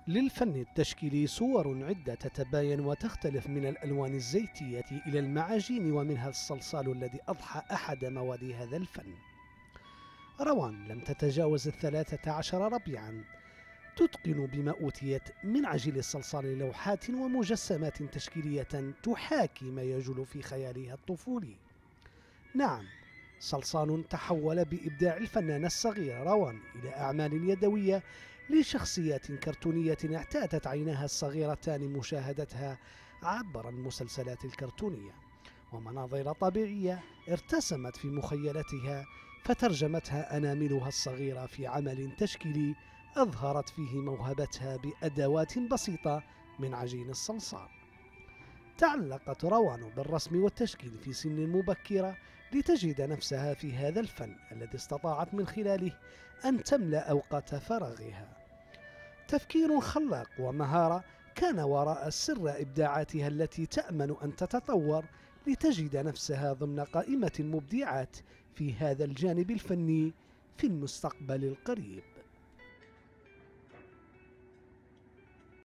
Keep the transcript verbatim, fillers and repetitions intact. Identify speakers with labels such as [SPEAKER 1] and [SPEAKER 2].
[SPEAKER 1] للفن التشكيلي صور عدة تتباين وتختلف من الألوان الزيتية إلى المعاجين، ومنها الصلصال الذي أضحى أحد مواد هذا الفن. روان لم تتجاوز الثلاثة عشر ربيعا، تتقن بما أوتيت من عجل الصلصال لوحات ومجسمات تشكيلية تحاكي ما يجول في خيالها الطفولي. نعم، صلصال تحول بإبداع الفنانة الصغيرة روان إلى أعمال يدوية لشخصيات كرتونية اعتادت عيناها الصغيرتان مشاهدتها عبر المسلسلات الكرتونية، ومناظر طبيعية ارتسمت في مخيلتها فترجمتها أناملها الصغيرة في عمل تشكيلي أظهرت فيه موهبتها بأدوات بسيطة من عجين الصلصال. تعلقت روان بالرسم والتشكيل في سن مبكرة لتجد نفسها في هذا الفن الذي استطاعت من خلاله أن تملأ أوقات فراغها. تفكير خلاق ومهارة كان وراء سر إبداعاتها التي تأمل أن تتطور لتجد نفسها ضمن قائمة المبدعات في هذا الجانب الفني في المستقبل القريب.